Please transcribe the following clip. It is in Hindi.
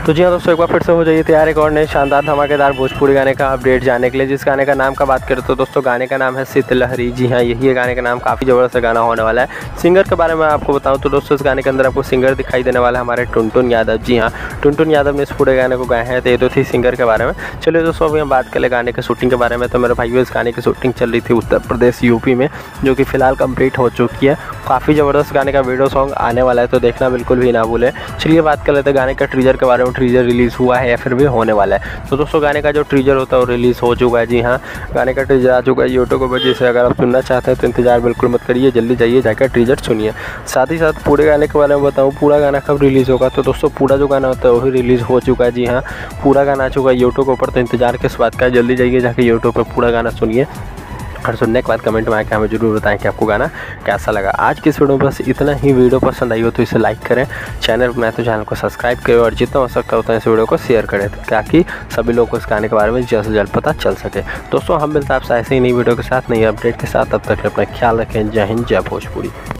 तो जी हाँ दोस्तों, एक बार फिर से हो जाइए तैयार एक और नए शानदार धमाकेदार भोजपुरी गाने का अपडेट जानने के लिए। जिस गाने का नाम का बात करें तो दोस्तों गाने का नाम है शीतलहरी। जी हाँ, यही है गाने का नाम। काफ़ी ज़बरदस्त गाना होने वाला है। सिंगर के बारे में आपको बताऊं तो दोस्तों इस गाने के अंदर आपको सिंगर दिखाई देने वाला है हमारे टुनटुन यादव। जी हाँ, टुनटुन यादव ने इस पूरे गाने को गाया है। तो ये तो थी सिंगर के बारे में। चलिए दोस्तों, अभी हम बात करें गाने की शूटिंग के बारे में। तो मेरे भाइयों, इस गाने की शूटिंग चल रही थी उत्तर प्रदेश यूपी में, जो कि फिलहाल कंप्लीट हो चुकी है। काफ़ी ज़बरदस्त गाने का वीडियो सॉन्ग आने वाला है, तो देखना बिल्कुल भी ना भूलें। चलिए बात कर लेते हैं गाने का ट्रीजर के बारे में। ट्रीजर रिलीज़ हुआ है या फिर भी होने वाला है। तो दोस्तों गाने का जो ट्रीजर होता है वो रिलीज़ हो चुका है। जी हाँ, गाने का ट्रीजर आ चुका है यूट्यूब पर, जिसे अगर आप सुनना चाहते हैं तो इंतजार बिल्कुल मत करिए, जल्दी जाइए जाकर ट्रीजर सुनिए। साथ ही साथ पूरे गाने के बारे में बताऊँ, पूरा गाना कब रिलीज़ होगा। तो दोस्तों पूरा जो गाना होता है वही रिलीज़ हो चुका है। जी हाँ, पूरा गाना आ चुका है यूट्यूब के ऊपर, तो इंतजार किस बात का है, जल्दी जाइए जाकर यूट्यूब पर पूरा गाना सुनिए। और सुनने के बाद कमेंट में आकर हमें जरूर बताएं कि आपको गाना कैसा लगा। आज की इस वीडियो में बस इतना ही। वीडियो पसंद आई हो तो इसे लाइक करें, चैनल में तो चैनल को सब्सक्राइब करें, और जितना हो सकता होता है इस वीडियो को शेयर करें, ताकि सभी लोगों को इस गाने के बारे में जल्द से जल्द पता चल सके। दोस्तों हम मिलते हैं आपसे ऐसे ही नई वीडियो के साथ, नई अपडेट के साथ। तब तक अपना ख्याल रखें। जय हिंद, जय भोजपुरी।